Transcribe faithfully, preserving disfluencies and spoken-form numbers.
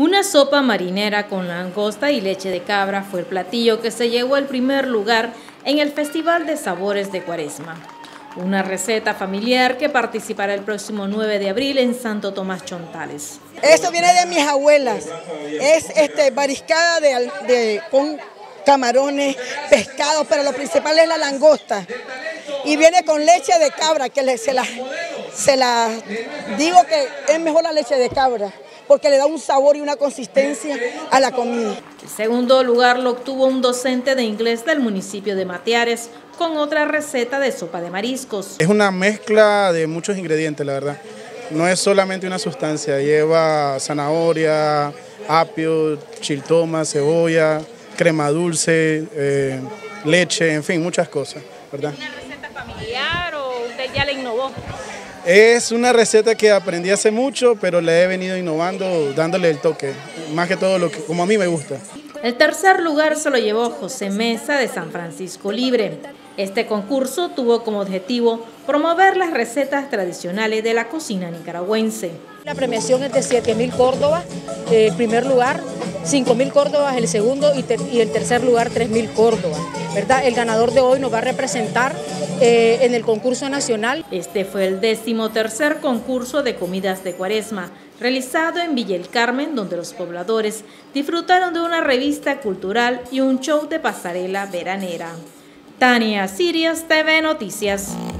Una sopa marinera con langosta y leche de cabra fue el platillo que se llevó el primer lugar en el Festival de Sabores de Cuaresma. Una receta familiar que participará el próximo nueve de abril en Santo Tomás Chontales. Eso viene de mis abuelas, es este, mariscada de, de, con camarones, pescados, pero lo principal es la langosta. Y viene con leche de cabra, que le, se, la, se la digo que es mejor la leche de cabra, porque le da un sabor y una consistencia a la comida. El segundo lugar lo obtuvo un docente de inglés del municipio de Matiares, con otra receta de sopa de mariscos. Es una mezcla de muchos ingredientes, la verdad. No es solamente una sustancia, lleva zanahoria, apio, chiltoma, cebolla, crema dulce, eh, leche, en fin, muchas cosas, ¿verdad? ¿Es una receta familiar o usted ya la innovó? Es una receta que aprendí hace mucho, pero le he venido innovando, dándole el toque, más que todo lo que como a mí me gusta. El tercer lugar se lo llevó José Mesa de San Francisco Libre. Este concurso tuvo como objetivo promover las recetas tradicionales de la cocina nicaragüense. La premiación es de siete mil córdobas, eh, el primer lugar, cinco mil córdobas el segundo y, ter y el tercer lugar tres mil córdobas, ¿verdad? El ganador de hoy nos va a representar eh, en el concurso nacional. Este fue el decimotercer concurso de comidas de Cuaresma, realizado en Villa El Carmen, donde los pobladores disfrutaron de una revista cultural y un show de pasarela veranera. Tania Sirias, T V Noticias.